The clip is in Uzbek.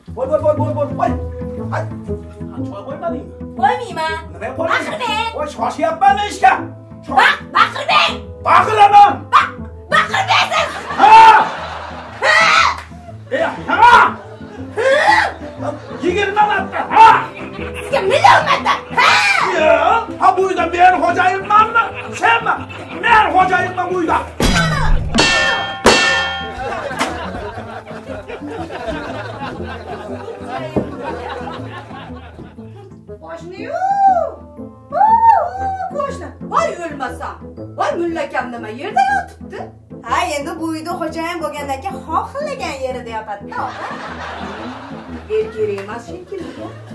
Voy. Hadi. Çoy koymadın mı? Koymayman. Nima qo'ymaysan? Baqir men. Voy, shoshyapman ishga. Baqir men. Baqiraman. Baqir mensiz. Ha! Ha! 20 marta. Ha! Sizga million marta. Ha bu uyda men xo'jayinmanmi? Senmi? Men xo'jayinman bu uyda. Qo'shni-yu. Qo'shni. Voy o'lmasam. Voy mullakam nima yerda yotibdi? Ha, endi bu uyda xo'jayin bo'lgandan keyin xohlagan yerida yotadi-da. Yer kerak emas shekilli.